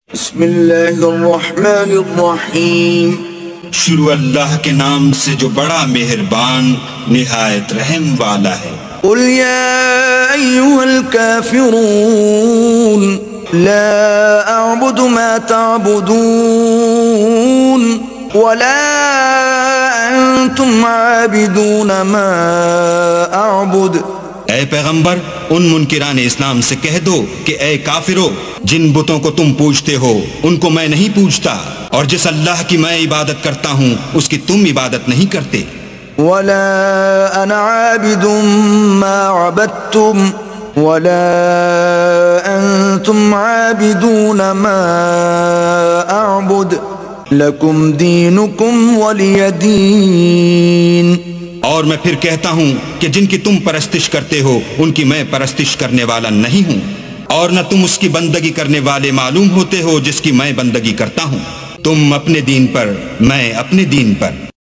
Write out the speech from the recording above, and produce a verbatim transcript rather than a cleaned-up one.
بسم اللہ الرحمن الرحیم، شروع اللہ کے نام سے جو بڑا مہربان نہایت رحم والا ہے۔ قل یا ایہا الکافرون لا اعبد ما تعبدون ولا انتم عابدون ما اعبد۔ اے پیغمبر ان منکران اسلام سے کہہ دو کہ اے کافرو، جن بتوں کو تم پوجتے ہو ان کو میں نہیں پوجتا، اور جس اللہ کی میں عبادت کرتا ہوں اس کی تم عبادت نہیں کرتے۔ ولا انا عابد ما عبدتم ولا انتم عابدون ما اعبد لکم دینکم ولی دین۔ اور میں پھر کہتا ہوں کہ جن کی تم پرستش کرتے ہو ان کی میں پرستش کرنے والا نہیں ہوں، اور نہ تم اس کی بندگی کرنے والے معلوم ہوتے ہو جس کی میں بندگی کرتا ہوں۔ تم اپنے دین پر، میں اپنے دین پر۔